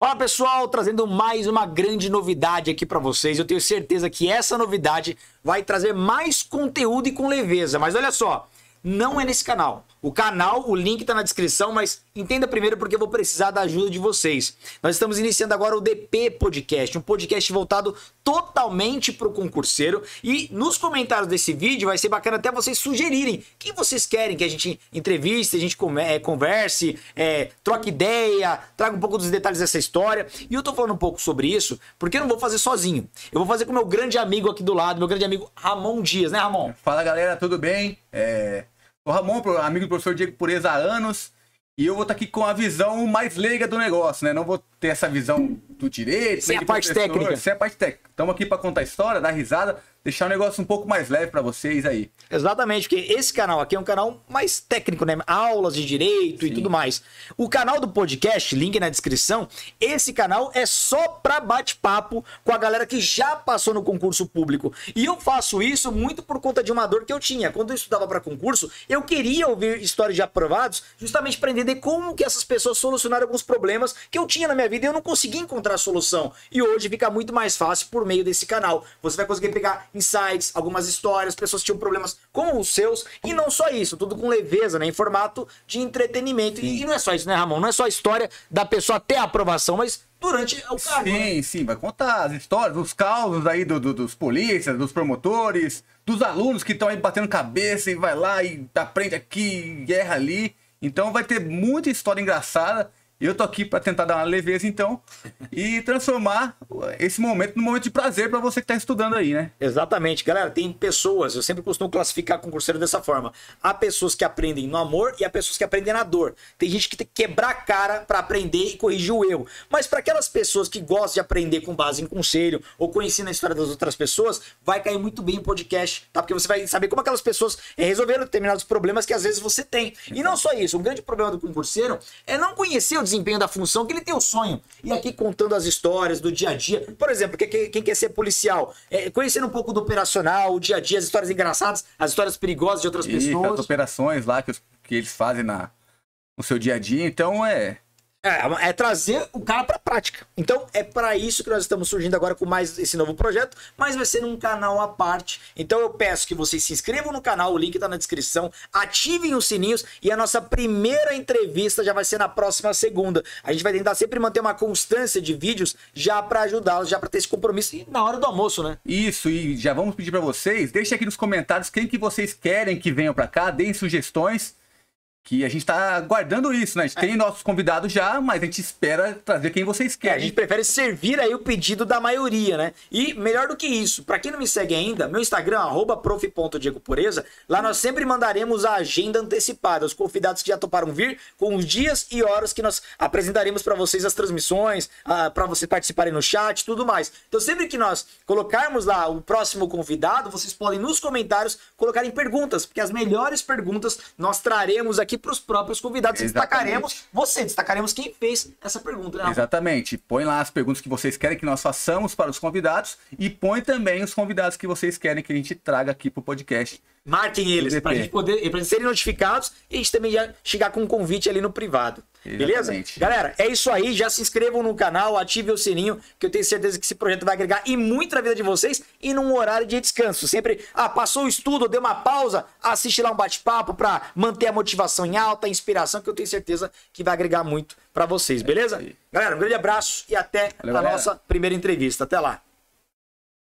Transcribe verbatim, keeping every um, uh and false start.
Fala pessoal, trazendo mais uma grande novidade aqui para vocês. Eu tenho certeza que essa novidade vai trazer mais conteúdo e com leveza. Mas olha só, não é nesse canal. O canal, o link tá na descrição, mas entenda primeiro porque eu vou precisar da ajuda de vocês. Nós estamos iniciando agora o D P Podcast, um podcast voltado totalmente para o concurseiro. E nos comentários desse vídeo vai ser bacana até vocês sugerirem quem vocês querem que a gente entreviste, a gente converse, é, troque ideia, traga um pouco dos detalhes dessa história. E eu tô falando um pouco sobre isso porque eu não vou fazer sozinho. Eu vou fazer com meu grande amigo aqui do lado, meu grande amigo Ramon Dias, né, Ramon? Fala galera, tudo bem? É... O Ramon, amigo do professor Diego Pureza há anos, e eu vou estar aqui com a visão mais leiga do negócio, né? Não vou ter essa visão do direito, sem a parte técnica. Sem a parte técnica. Estamos aqui para contar a história, dar risada, deixar o negócio um pouco mais leve para vocês aí. Exatamente, porque esse canal aqui é um canal mais técnico, né? Aulas de direito Sim. e tudo mais. O canal do podcast, link na descrição, esse canal é só para bate-papo com a galera que já passou no concurso público. E eu faço isso muito por conta de uma dor que eu tinha. Quando eu estudava para concurso, eu queria ouvir histórias de aprovados justamente para entender como que essas pessoas solucionaram alguns problemas que eu tinha na minha vida e eu não conseguia encontrar a solução. E hoje fica muito mais fácil por meio desse canal. Você vai conseguir pegar insights, algumas histórias, pessoas que tinham problemas como os seus, e não só isso, tudo com leveza, né, em formato de entretenimento. E, e não é só isso, né, Ramon? Não é só a história da pessoa ter a aprovação, mas durante o cargo. Sim, né? sim, vai contar as histórias, os causos aí do, do, dos polícias, dos promotores, dos alunos que estão aí batendo cabeça e vai lá e aprende aqui, erra ali. Então vai ter muita história engraçada. Eu tô aqui para tentar dar uma leveza, então, e transformar esse momento num momento de prazer para você que tá estudando aí, né? Exatamente. Galera, tem pessoas, eu sempre costumo classificar concurseiro dessa forma. Há pessoas que aprendem no amor e há pessoas que aprendem na dor. Tem gente que tem que quebrar a cara para aprender e corrigir o erro. Mas para aquelas pessoas que gostam de aprender com base em conselho ou conhecendo a história das outras pessoas, vai cair muito bem o podcast, tá? Porque você vai saber como aquelas pessoas resolveram determinados problemas que às vezes você tem. E não só isso, um grande problema do concurseiro é não conhecer o desempenho da função, que ele tem o sonho. E aqui contando as histórias do dia a dia. Por exemplo, quem quer ser policial, é, conhecendo um pouco do operacional, o dia a dia, as histórias engraçadas, as histórias perigosas de outras e pessoas. As operações lá que, os, que eles fazem na, no seu dia a dia. Então é... É, é trazer o cara pra prática. Então é para isso que nós estamos surgindo agora com mais esse novo projeto, mas vai ser num canal à parte. Então eu peço que vocês se inscrevam no canal, o link tá na descrição, ativem os sininhos e a nossa primeira entrevista já vai ser na próxima segunda. A gente vai tentar sempre manter uma constância de vídeos já para ajudá-los, já para ter esse compromisso e na hora do almoço, né? Isso, e já vamos pedir para vocês, deixem aqui nos comentários quem que vocês querem que venham para cá, deem sugestões. Que a gente tá guardando isso, né? A gente é. tem nossos convidados já, mas a gente espera trazer quem vocês querem. É, a gente prefere servir aí o pedido da maioria, né? E melhor do que isso, pra quem não me segue ainda, meu Instagram, arroba prof ponto diego pureza, lá nós sempre mandaremos a agenda antecipada, os convidados que já toparam vir, com os dias e horas que nós apresentaremos pra vocês as transmissões, uh, pra vocês participarem no chat e tudo mais. Então sempre que nós colocarmos lá o próximo convidado, vocês podem nos comentários colocarem perguntas, porque as melhores perguntas nós traremos aqui para os próprios convidados. Exatamente. Destacaremos você, destacaremos quem fez essa pergunta, né? Exatamente. Põe lá as perguntas que vocês querem que nós façamos para os convidados e põe também os convidados que vocês querem que a gente traga aqui para o podcast. Marquem eles, para a gente poder, para serem notificados e a gente também já chegar com um convite ali no privado. Beleza? Exatamente. Galera, é isso aí. Já se inscrevam no canal, ativem o sininho, que eu tenho certeza que esse projeto vai agregar e muito na vida de vocês e num horário de descanso. Sempre, ah, passou o estudo, deu uma pausa, assiste lá um bate-papo para manter a motivação em alta, a inspiração, que eu tenho certeza que vai agregar muito para vocês, beleza? É Galera, um grande abraço e até Valeu, a galera. nossa primeira entrevista. Até lá.